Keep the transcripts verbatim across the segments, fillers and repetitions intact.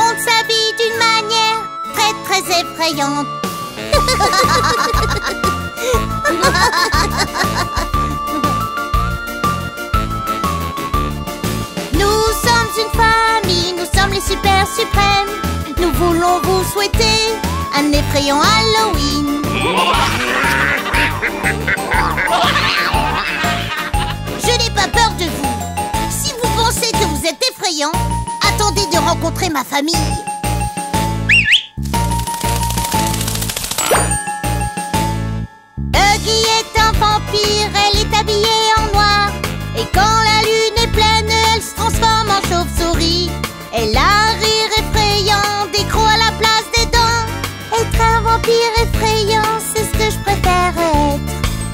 monde s'habille d'une manière très très effrayante. Nous sommes une famille, nous sommes les super suprêmes. Nous voulons vous souhaiter un effrayant Halloween. Je n'ai pas peur de vous. Si vous pensez que vous êtes effrayant, attendez de rencontrer ma famille. Huggy est un vampire, elle est habillée en noir. Et quand la lune est pleine, elle se transforme en chauve-souris. Elle a un rire effrayant, des crocs à la place des dents. Être un vampire effrayant, c'est ce que je préfère être.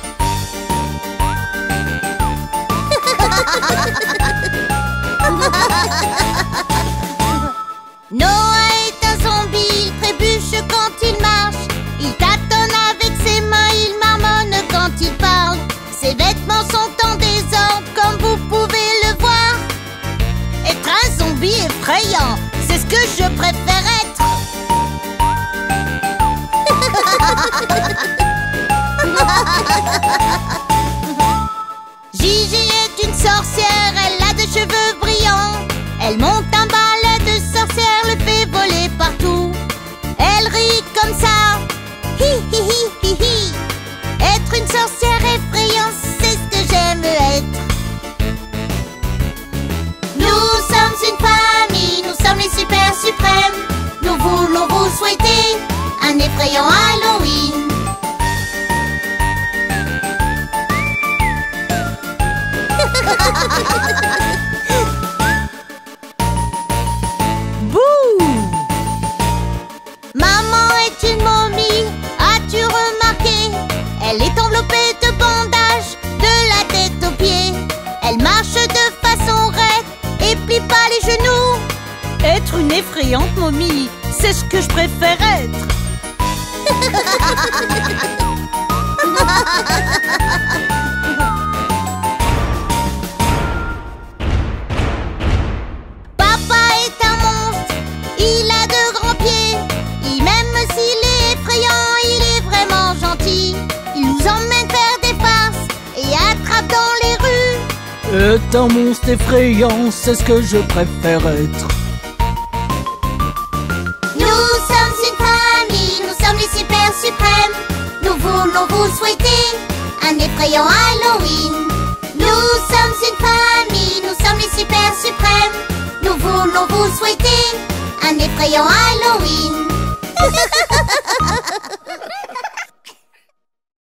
Noah est un zombie, il trébuche quand il marche. Il tâtonne avec ses mains, il marmonne quand il parle. Ses vêtements sont en désordre, comme vous pouvez le voir. Être un zombie effrayant, c'est ce que je préfère être. Gigi est une sorcière, elle a des cheveux brillants. Elle monte un balai de sorcière, le fait voler partout. Elle rit comme ça, hi hi hi hi hi. Être une sorcière effrayante, c'est ce que j'aime être. Nous sommes une famille, nous sommes les super suprêmes. Nous voulons vous souhaiter un effrayant Halloween. Bouh! Maman est une momie, as-tu remarqué? Elle est enveloppée de bandages, de la tête aux pieds. Elle marche de façon raide et plie pas les genoux. Être une effrayante momie, c'est ce que je préfère être. Papa est un monstre, il a de grands pieds. Et même s'il est effrayant, il est vraiment gentil. Il nous emmène faire des farces et attrape dans les rues. Est un monstre effrayant, c'est ce que je préfère être. Nous sommes une famille, nous sommes les super suprêmes. Nous voulons vous souhaiter un effrayant Halloween. Nous sommes une famille, nous sommes les super suprêmes. Nous voulons vous souhaiter un effrayant Halloween.